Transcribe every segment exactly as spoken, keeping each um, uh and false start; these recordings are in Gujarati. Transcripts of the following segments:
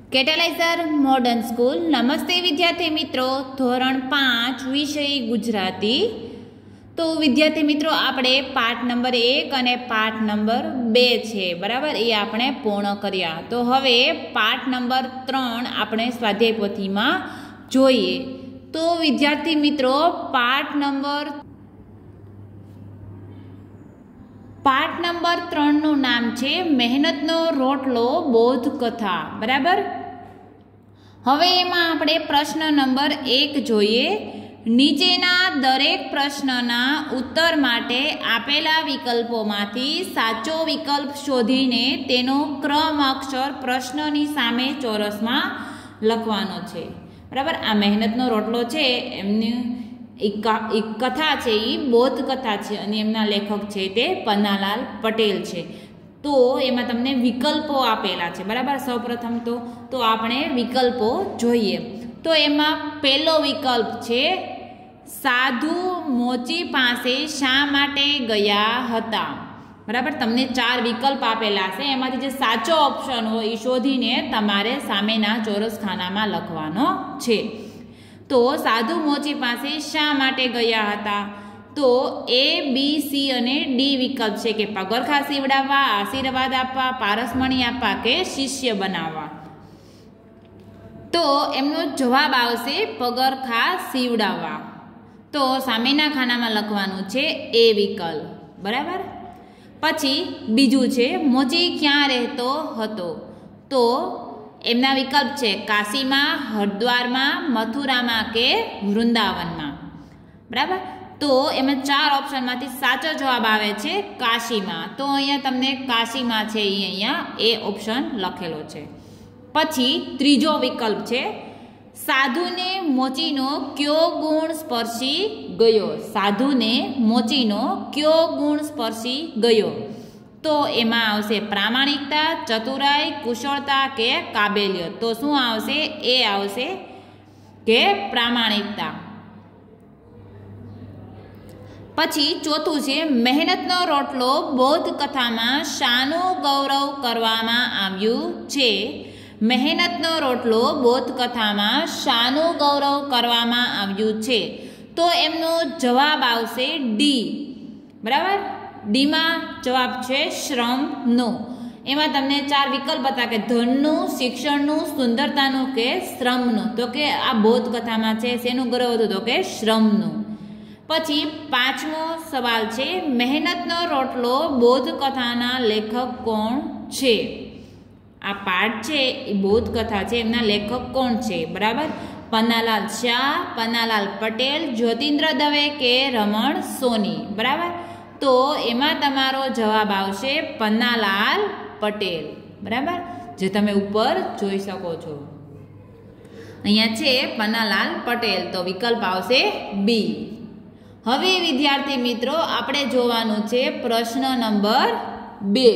કેટલાઇઝર મોડર્ન સ્કૂલ. નમસ્તે વિદ્યાર્થી મિત્રો, ધોરણ પાંચ વિષય ગુજરાતી. તો વિદ્યાર્થી મિત્રો, આપણે પાઠ નંબર એક અને પાઠ નંબર બે છે બરાબર, એ આપણે પૂર્ણ કર્યા. તો હવે પાઠ નંબર ત્રણ આપણે સ્વાધ્યાય પોથીમાં જોઈએ. તો વિદ્યાર્થી મિત્રો, પાઠ નંબર પાઠ નંબર ત્રણનું નામ છે મહેનતનો રોટલો બોધકથા બરાબર. હવે એમાં આપણે પ્રશ્ન નંબર એક જોઈએ. નીચેના દરેક પ્રશ્નના ઉત્તર માટે આપેલા વિકલ્પોમાંથી સાચો વિકલ્પ શોધીને તેનો ક્રમ અક્ષર પ્રશ્નની સામે ચોરસમાં લખવાનો છે બરાબર. આ મહેનતનો રોટલો છે એમની એક કથા છે, એ બોધ કથા છે અને એમના લેખક છે તે પન્નાલાલ પટેલ છે. તો એમાં તમને વિકલ્પો આપેલા છે બરાબર. સૌપ્રથમ તો તો આપણે વિકલ્પો જોઈએ. તો એમાં પહેલો વિકલ્પ છે સાધુ મોચી પાસે શા માટે ગયા હતા બરાબર. તમને ચાર વિકલ્પ આપેલા છે, એમાંથી જે સાચો ઓપ્શન હોય એ શોધીને તમારે સામેના ચોરસ ખાનામાં લખવાનો છે. તો સાધુ મોચી પાસે શા માટે ગયા હતા? તો એ બી સી અને ડી વિકલ્પ છે કે પગરખા સીવડાવવા, આશીર્વાદ આપવા, પારસમણી આપવા કે શિષ્ય બનાવવા. તો એમનો જવાબ આવશે પગરખા સીવડાવવા. તો સામેના ખાનામાં લખવાનું છે એ વિકલ્પ બરાબર. પછી બીજું છે મોચી ક્યાં રહેતો હતો? તો એમના વિકલ્પ છે કાશીમાં, હરિદ્વારમાં, મથુરામાં કે વૃંદાવનમાં બરાબર. તો એમાં ચાર ઓપ્શનમાંથી સાચો જવાબ આવે છે કાશીમાં. તો અહીંયા તમને કાશીમાં છે એ અહીંયા એ ઓપ્શન લખેલો છે. પછી ત્રીજો વિકલ્પ છે સાધુને મોચીનો કયો ગુણ સ્પર્શી ગયો? સાધુને મોચીનો કયો ગુણ સ્પર્શી ગયો? તો એમાં આવશે પ્રામાણિકતા, ચતુરાઈ, કુશળતા કે કાબેલિયત. તો શું આવશે? એ આવશે કે પ્રામાણિકતા. પછી ચોથું છે મહેનતનો રોટલો બોધકથામાં શાનું ગૌરવ કરવામાં આવ્યું છે? મહેનતનો રોટલો બોધકથામાં શાનું ગૌરવ કરવામાં આવ્યું છે? તો એમનો જવાબ આવશે ડી બરાબર. ડીમાં જવાબ છે શ્રમનો. એમાં તમને ચાર વિકલ્પ હતા કે ધનનું, શિક્ષણનું, સુંદરતાનું કે શ્રમનું. તો કે આ બોધકથામાં છે શેનું ગૌરવ હતું? તો કે શ્રમનું. પછી પાંચમો સવાલ છે મહેનતનો રોટલો બોધકથાના લેખક કોણ છે? આ પાઠ છે એ બોધકથા છે, એમના લેખક કોણ છે બરાબર. પન્નાલાલ શાહ, પન્નાલાલ પટેલ, જ્યોતિન્દ્ર દવે કે રમણ સોની બરાબર. તો એમાં તમારો જવાબ આવશે પન્નાલાલ પટેલ બરાબર, જે તમે ઉપર જોઈ શકો છો. અહીંયા છે પન્નાલાલ પટેલ. તો વિકલ્પ આવશે બી. હવે વિદ્યાર્થી મિત્રો, આપણે જોવાનું છે પ્રશ્ન નંબર બે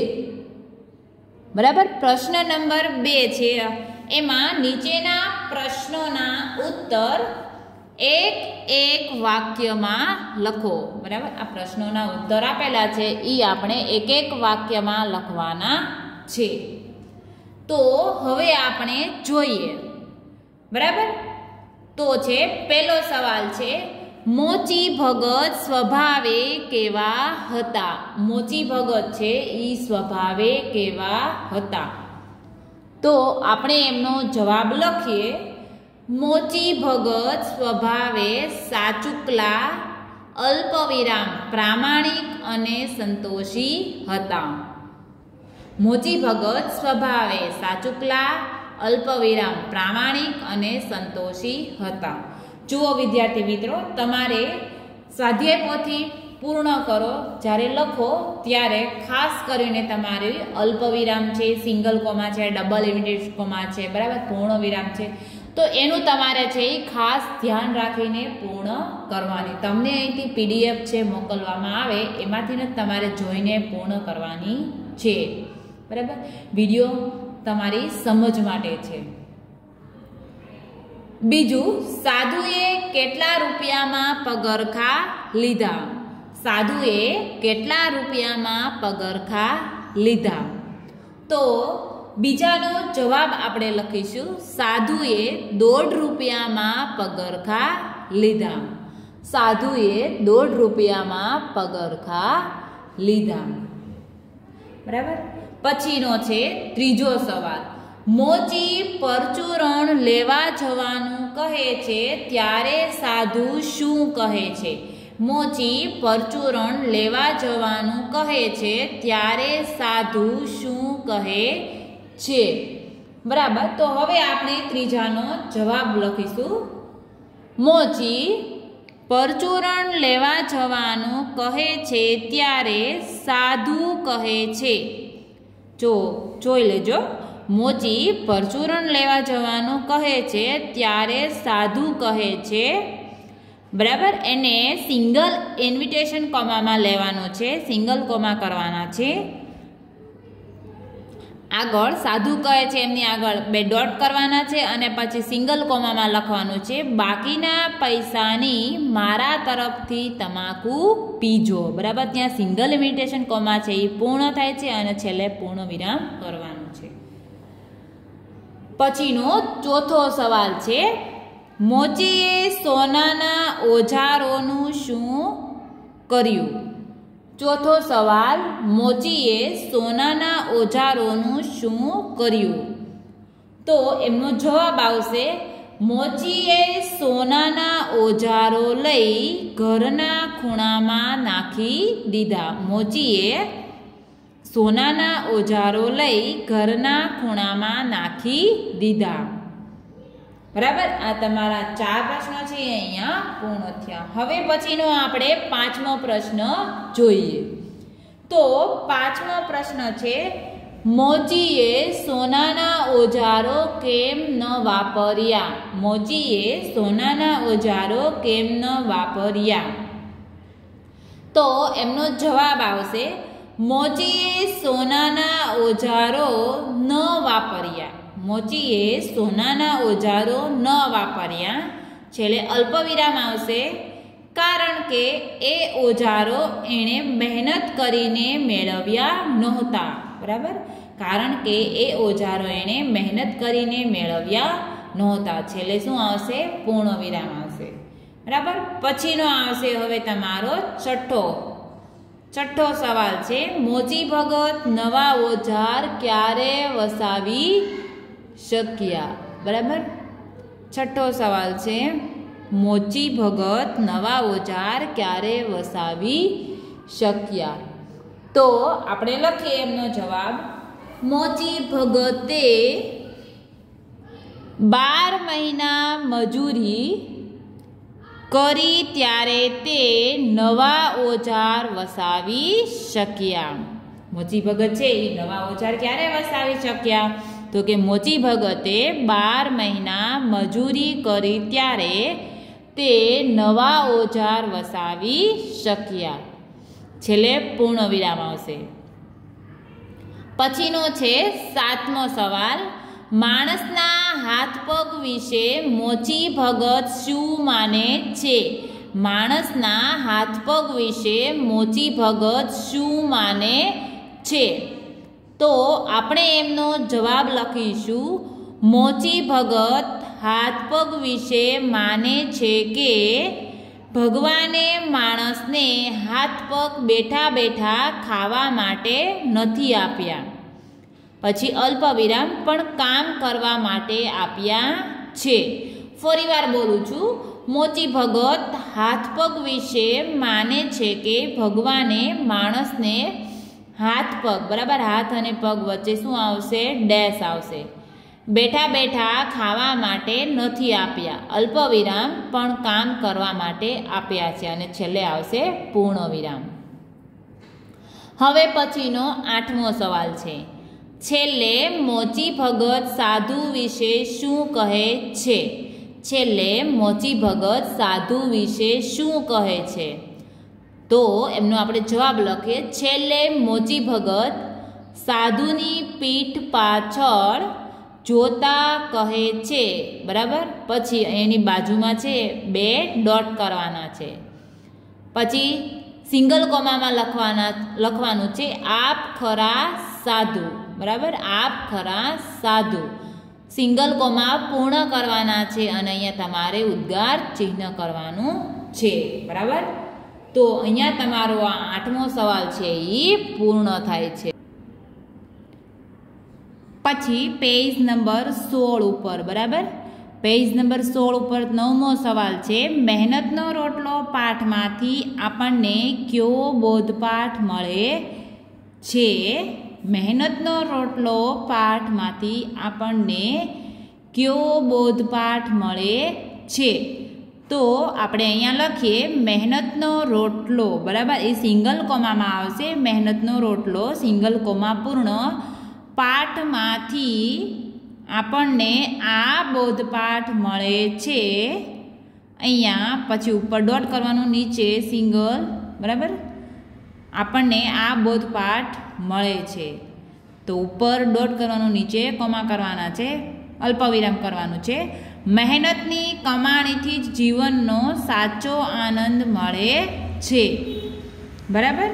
બરાબર. પ્રશ્ન નંબર બે છે એમાં નીચેના પ્રશ્નોના ઉત્તર એક એક વાક્યમાં લખો બરાબર. આ પ્રશ્નોના ઉત્તર આપેલા છે એ આપણે એક એક વાક્યમાં લખવાના છે. તો હવે આપણે જોઈએ બરાબર. તો છે પહેલો સવાલ છે મોચી ભગત સ્વભાવે કેવા હતા? મોચી ભગત છે એ સ્વભાવે કેવા હતા? તો આપણે એમનો જવાબ લખીએ. મોચી ભગત સ્વભાવે સાચુકલા, અલ્પવિરામ પ્રામાણિક અને સંતોષી હતા. મોચી ભગત સ્વભાવે સાચુકલા, અલ્પવિરામ પ્રામાણિક અને સંતોષી હતા. જુઓ વિદ્યાર્થી મિત્રો, તમારે સ્વાધ્યાય પોથી પૂર્ણ કરો જ્યારે લખો ત્યારે ખાસ કરીને તમારે અલ્પવિરામ છે, સિંગલ કોમા છે, ડબલ ઇન્વર્ટેડ કોમા છે બરાબર, પૂર્ણ વિરામ છે, તો એનું તમારે છે એ ખાસ ધ્યાન રાખીને પૂર્ણ કરવાની. તમને અહીંથી પીડીએફ છે મોકલવામાં આવે, એમાંથી જ તમારે જોઈને પૂર્ણ કરવાની છે બરાબર. વિડીયો તમારી સમજ માટે છે. બીજું, સાધુએ કેટલા રૂપિયામાં પગરખા લીધા? સાધુએ કેટલા રૂપિયામાં પગરખા લીધા? તો બીજાનો જવાબ આપણે લખીશું, સાધુએ દોઢ રૂપિયામાં પગરખા લીધા. સાધુએ દોઢ રૂપિયામાં પગરખા લીધા. બરાબર. પછીનો છે ત્રીજો સવાલ. મોચી પરચુરણ લેવા જવાનું કહે છે ત્યારે સાધુ શું કહે છે? મોચી પરચુરણ લેવા જવાનું કહે છે ત્યારે સાધુ શું કહે છે? બરાબર. તો હવે આપણે ત્રીજાનો જવાબ લખીશું. મોચી પરચુરણ લેવા જવાનું કહે છે ત્યારે સાધુ કહે છે. જો જોઈ લેજો. મોચી પરચુરણ લેવા જવાનું કહે છે ત્યારે સાધુ કહે છે. બરાબર. એને સિંગલ ઇન્વિટેશન કોમામાં લેવાનો છે, સિંગલ કોમા કરવાના છે. આગળ સાધુ કહે છે એમની આગળ બે ડોટ કરવાના છે અને પછી સિંગલ કોમામાં લખવાનું છે, બાકીના પૈસાની મારા તરફથી તમાકુ પીજો. બરાબર. ત્યાં સિંગલ ઇન્વિટેશન કોમા છે એ પૂર્ણ થાય છે અને છેલ્લે પૂર્ણ વિરામ કરવાનું છે. પછીનો ચોથો સવાલ છે, મોચીએ સોનાના ઓજારોનું શું કર્યું? ચોથો સવાલ, મોચીએ સોનાના ઓજારોનું શું કર્યું? તો એમનો જવાબ આવશે, મોચીએ સોનાના ઓજારો લઈ ઘરના ખૂણામાં નાખી દીધા. મોચીએ સોનાના ઓજારો લઈ ઘરના ખૂણામાં નાખી દીધા. બરાબર. આ તમારા ચાર પ્રશ્નો છે અહીંયા પૂર્ણ થયા. હવે પછીનો આપણે પાંચમો પ્રશ્ન જોઈએ. તો પાંચમો પ્રશ્ન છે, મોચીએ સોનાના ઓજારો કેમ ન વાપર્યા? મોચીએ સોનાના ઓજારો કેમ ન વાપર્યા? તો એમનો જવાબ આવશે, મોચીએ સોનાના ઓજારો ન વાપર્યા. મોચીએ સોનાના ઓજારો ન વાપર્યા. છેલ્લે અલ્પવિરામ આવશે, કારણ કે એ ઓજારો એણે મહેનત કરીને મેળવ્યા નહોતા. બરાબર. કારણ કે એ ઓજારો એણે મહેનત કરીને મેળવ્યા નહોતા. છેલ્લે શું આવશે? પૂર્ણ વિરામ આવશે. બરાબર. પછીનો આવશે હવે તમારો છઠ્ઠો છઠ્ઠો સવાલ છે, મોચી ભગત નવા ઓજાર ક્યારે વસાવી શક્યા? બરાબર. છઠ્ઠો સવાલ છે, મોચી ભગત નવા ઓજાર ક્યારે વસાવી શક્યા? તો આપણે લખીએ એમનો જવાબ, મોચી ભગતે બાર મહિના મજૂરી કરી ત્યારે તે નવા ઓજાર વસાવી શક્યા. મોચી ભગત છે એ નવા ઓજાર ક્યારે વસાવી શક્યા? તો કે મોચી ભગતે બાર મહિના મજૂરી કરી ત્યારે તે નવા ઓજાર વસાવી શક્યા. છેલ્લે પૂર્ણ વિરામ આવશે. પછીનો છે સાતમો સવાલ, માણસના હાથ પગ વિશે મોચી ભગત શું માને છે? માણસના હાથ પગ વિશે મોચી ભગત શું માને છે? તો આપણે એમનો જવાબ લખીશું, મોચી ભગત હાથ પગ વિશે માને છે કે ભગવાને માણસને હાથ પગ બેઠા બેઠા ખાવા માટે નથી આપ્યા. પછી અલ્પ વિરામ, પણ કામ કરવા માટે આપ્યા છે. ફરીવાર બોલું છું, મોચી ભગત હાથ પગ વિશે માને છે કે ભગવાને માણસને હાથ પગ, બરાબર, હાથ અને પગ વચ્ચે શું આવશે? ડેશ આવશે. બેઠા બેઠા ખાવા માટે નથી આપ્યા. અલ્પ વિરામ, પણ કામ કરવા માટે આપ્યા છે. અને છેલ્લે આવશે પૂર્ણ વિરામ. હવે પછીનો આઠમો સવાલ છે, છેલ્લે મોચી ભગત સાધુ વિશે શું કહે છે? છેલ્લે મોચી ભગત સાધુ વિશે શું કહે છે? તો એમનો આપણે જવાબ લખીએ, છેલ્લે મોચી ભગત સાધુની પીઠ પાછળ જોતા કહે છે. બરાબર. પછી એની બાજુમાં છે બે ડોટ કરવાના છે. પછી સિંગલ કોમામાં લખવાના લખવાનું છે, આપ ખરા સાધુ. बराबर। आप खरा साधु सिंगल कोमा पूर्ण करवाना छे अने अहींया तमारे उद्गार चिन्ह करवानुं छे, बराबर। तो अहींया तमारो आ आठमो सवाल छे ई पूर्ण थाय छे। पछी पेज नंबर सोळ उपर, बराबर। पेज नंबर सोळ उपर नवमो सवाल छे मेहनतनो रोटलो पाठमांथी आपणने केवो बोधपाठ मळे छे। मेहनतनो रोटलो पाठमांथी आपणने केवो बोधपाठ मळे छे। तो आपणे अहींया लखीए मेहनतनो रोटलो, बराबर। ए सिंगल कोमामां आवशे मेहनतनो रोटलो सिंगल कोमा पूर्ण पाठमांथी आपणने आ बोधपाठ मळे छे। अहींया पछी उपर डॉट करवानुं, नीचे सिंगल, बराबर। आपणने आ बोधपाठ मळे छे तो उपर डॉट करवानुं, नीचे कोमा करवाना छे, अल्पविराम करवानुं छे। मेहनतनी कमाणीथी ज जीवननो साचो आनंद मळे छे, बराबर।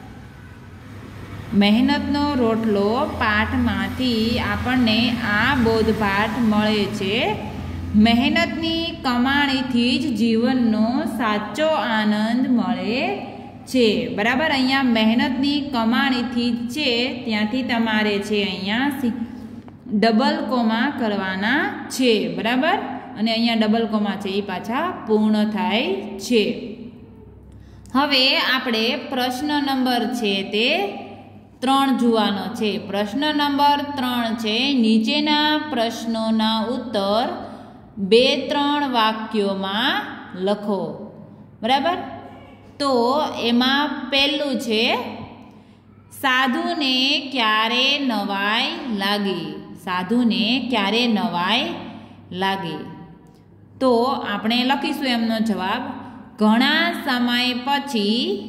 मेहनतनो रोटलो पाठमांथी आपणने आ बोधपाठ मळे छे। मेहनतनी कमाणीथी ज जीवननो साचो आनंद मळे छे, बराबर। अहींया मेहनतनी कमाणीथी छे त्यांथी तमारे छे अहींया डबल कोमा करवाना छे, बराबर। अने अहींया डबल कोमा छे ए पाछा पूर्ण थाय छे। हवे आपणे प्रश्न नंबर छे ते त्रण जुवानो छे। प्रश्न नंबर त्रण छे नीचेना प्रश्नोना उत्तर बे त्रण वाक्योमां लखो, बराबर। तो एमां पहेલું छे साधुने क्यारे नवाई लागी। साधुने क्यारे नवाई लागी। तो आपणे लखीशुं एमनो जवाब घणा समय पछी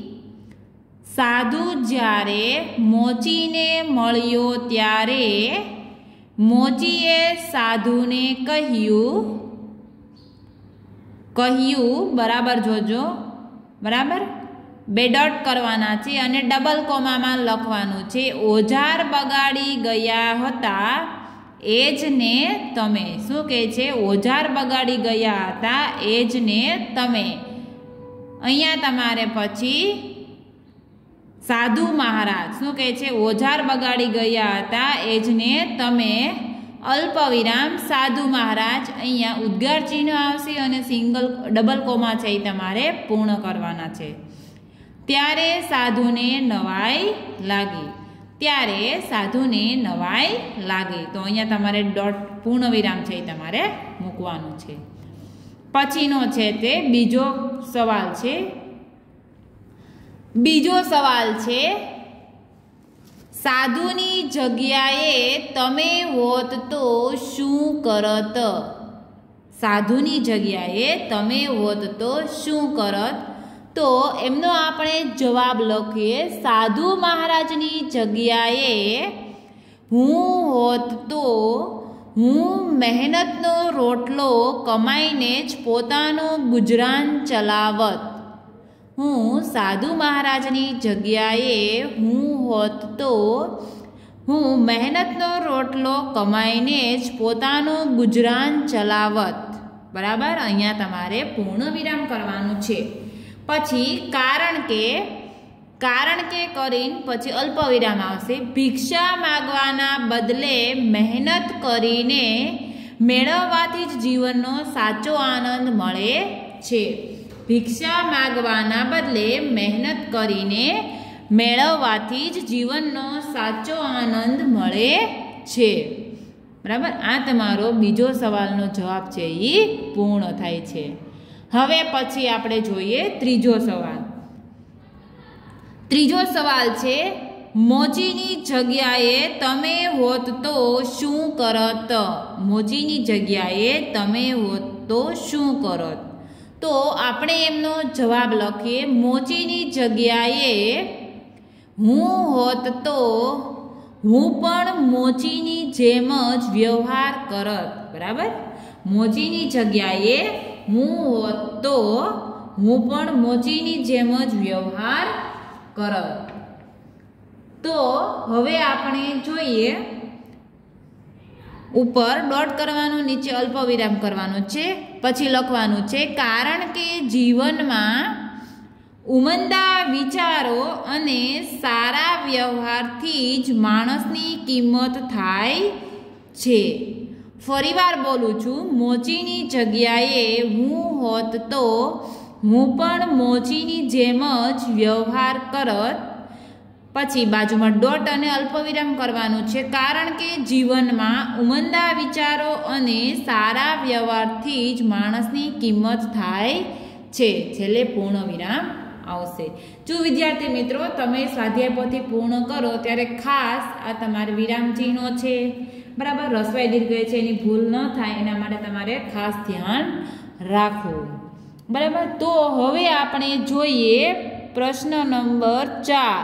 साधु ज्यारे मोचीने मळ्यो त्यारे मोचीए साधुने कह्युं कह्युं बराबर जोजो, बराबर। बे डॉट करवाना छे अने डबल कोमामां लखवानुं छे ओजार बगाड़ी गया हता एज ने तमे। शुं कहे छे? ओजार बगाड़ी गया हता एज ने तमे। अहींया तमारे पछी साधु महाराज शुं कहे छे? ओजार बगाड़ी गया हता एज ने तमे अल्पविराम साधु महाराज। अहींया उद्गार चिन्ह आवशे अने सिंगल डबल कोमा छे तमारे पूर्ण करवाना छे। त्यारे साधुने नवाई लागी। त्यारे साधुने नवाई लागी। तो अहींया तमारे डॉट पूर्ण विराम छे तमारे मूकवानुं छे। पछीनो छे ते बीजो सवाल छे। बीजो सवाल छे साधुनी जग्याए तमे होत तो शुं करत। साधुनी जग्याए तमे होत तो शुं करत। तो एमनो आपणे जवाब लखीए साधु महाराजनी जग्याए हूँ होत तो हूँ मेहनतनो रोटलो कमाईने ज पोतानो गुजरान चलावत। हूँ साधु महाराजनी जग्याए हूँ होत तो हूँ मेहनतनो रोटलो कमाईने ज पोतानो गुजरान चलावत, बराबर। अहींया तमारे पूर्ण विराम करवानुं छे। पछी कारण के कारण के करीने पछी अल्पविराम आवशे। भिक्षा मागवाना बदले मेहनत करीने मेळववाथी ज जीवननो साचो आनंद मळे छे। भिक्षा मागवाना बदले मेहनत करीने मेळववाथी ज जीवननो साचो आनंद मळे छे, बराबर। आ तमारो बीजो सवालनो जवाब छे ई पूर्ण थाय छे। हवे पछी आपणे जोईए त्रीजो सवाल। त्रीजो सवाल छे मोचीनी जग्याए तमे होत तो शुं करत। मोचीनी जग्याए तमे होत तो शुं करत। तो आपणे एमनो जवाब लखीए मोचीनी जग्याए हूँ होत तो हूँ पण मोचीनी जेम ज व्यवहार करत, बराबर। मोचीनी जग्याए हूँ होत तो हूँ पण मोचीनी जेम ज व्यवहार करत। તો હવે આપણે જોઈએ ઉપર ડોટ કરવાનું, નીચે અલ્પ વિરામ કરવાનું છે, પછી લખવાનું છે કારણ કે જીવનમાં ઉમદા વિચારો અને સારા વ્યવહારથી જ માણસની કિંમત થાય છે. ફરીવાર બોલું છું, મોચીની જગ્યાએ હું હોત તો હું પણ મોચીની જેમ જ વ્યવહાર કરત. પછી બાજુમાં ડોટ અને અલ્પવિરામ કરવાનું છે કારણ કે જીવનમાં ઉમદા વિચારો અને સારા વ્યવહારથી જ માણસની કિંમત થાય છે. છેલ્લે પૂર્ણ વિરામ આવશે. જો વિદ્યાર્થી મિત્રો તમે સ્વાધ્યાય પોથી પૂર્ણ કરો ત્યારે ખાસ આ તમારે વિરામ ચિહ્નો છે, બરાબર, રસવાઈ દીર્ઘ છે, એની ભૂલ ન થાય એના માટે તમારે ખાસ ધ્યાન રાખવું. બરાબર. તો હવે આપણે જોઈએ પ્રશ્ન નંબર ચાર.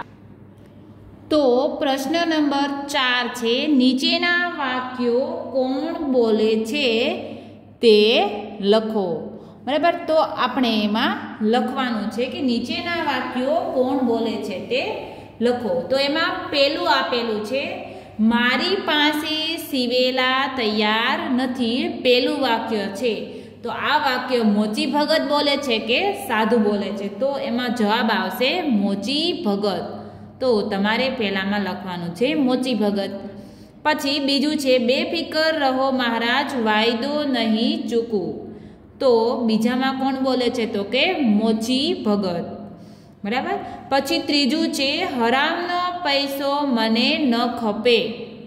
તો પ્રશ્ન નંબર ચાર છે નીચેના વાક્યો કોણ બોલે છે તે લખો. બરાબર. તો આપણે એમાં લખવાનું છે કે નીચેના વાક્યો કોણ બોલે છે તે લખો. તો એમાં પેલું આપેલું છે મારી પાસે સીવેલા તૈયાર નથી. પેલું વાક્ય છે. તો આ વાક્ય મોચી ભગત બોલે છે કે સાધુ બોલે છે? તો એમાં જવાબ આવશે મોચી ભગત. તો તમારે પહેલામાં લખવાનું છે મોચી ભગત. પછી બીજું છે બેફિકર રહો મહારાજ, વાયદો નહીં ચૂકવું. તો બીજામાં કોણ બોલે છે? તો કે મોચી ભગત. બરાબર. પછી ત્રીજું છે હરામનો પૈસો મને ન ખપે.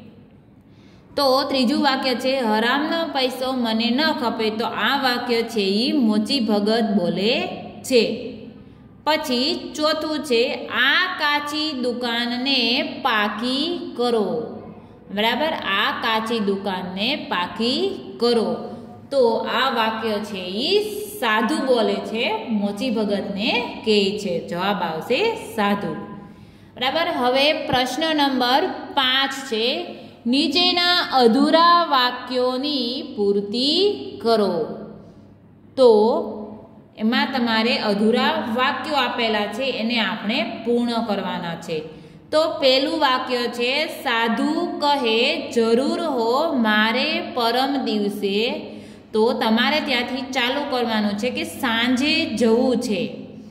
તો ત્રીજું વાક્ય છે હરામનો પૈસો મને ન ખપે. તો આ વાક્ય છે એ મોચી ભગત બોલે છે. પછી ચોથું છે આ કાચી દુકાનને પાકી કરો. બરાબર. આ કાચી દુકાનને પાકી કરો. તો આ વાક્ય છે એ સાધુ બોલે છે, મોચી ભગતને કહે છે. જવાબ આવશે સાધુ. બરાબર. હવે પ્રશ્ન નંબર પાંચ છે નીચેના અધૂરા વાક્યોની પૂર્તિ કરો. તો એમાં તમારે અધૂરા વાક્યો આપેલા છે એને આપણે પૂર્ણ કરવાના છે. તો પહેલું વાક્ય છે સાધુ કહે જરૂર હો મારે પરમ દિવસે. તો તમારે ત્યાંથી ચાલુ કરવાનું છે કે સાંજે જવું છે.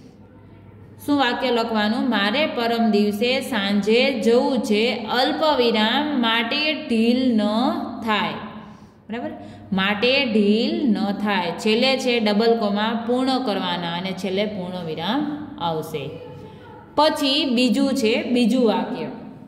શું વાક્ય લખવાનું? મારે પરમ દિવસે સાંજે જવું છે. અલ્પ વિરામ માટે ઢીલ ન થાય. બરાબર. માટે ઢીલ ન થાય. છેલ્લે છે ડબલ કોમા પૂર્ણ કરવાના અને છેલ્લે પૂર્ણ વિરામ આવશે. પછી બીજું છે બીજું વાક્ય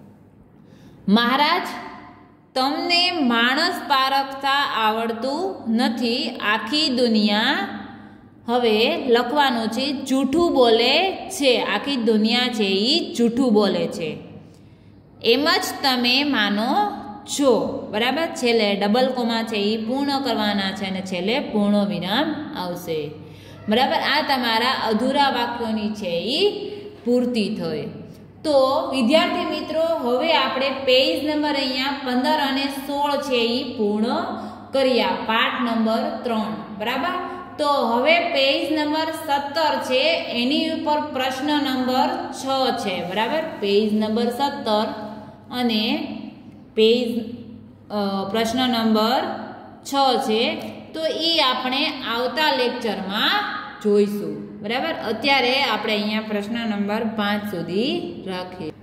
મહારાજ તમને માણસ પારખતા આવડતું નથી. આખી દુનિયા હવે લખવાનું છે જૂઠું બોલે છે. આખી દુનિયા છે એ જૂઠું બોલે છે એમ જ તમે માનો છો. બરાબર. છેલ્લે ડબલ કોમા છે એ પૂર્ણ કરવાના છે અને છેલ્લે પૂર્ણ વિરામ આવશે. બરાબર. આ તમારા અધૂરા વાક્યોની છે એ પૂર્તિ થઈ. તો વિદ્યાર્થી મિત્રો હવે આપણે પેજ નંબર અહીંયા પંદર અને સોળ છે એ પૂર્ણ કર્યા. પાઠ નંબર ત્રણ. બરાબર. તો હવે પેજ નંબર સત્તર છે એની ઉપર પ્રશ્ન નંબર છ છે. બરાબર. પેજ નંબર સત્તર અને પેજ પ્રશ્ન નંબર છ છે. તો એ આપણે આવતા લેક્ચરમાં જોઈશું. બરાબર. અત્યારે આપણે અહીંયા પ્રશ્ન નંબર પાંચ સુધી રાખીએ.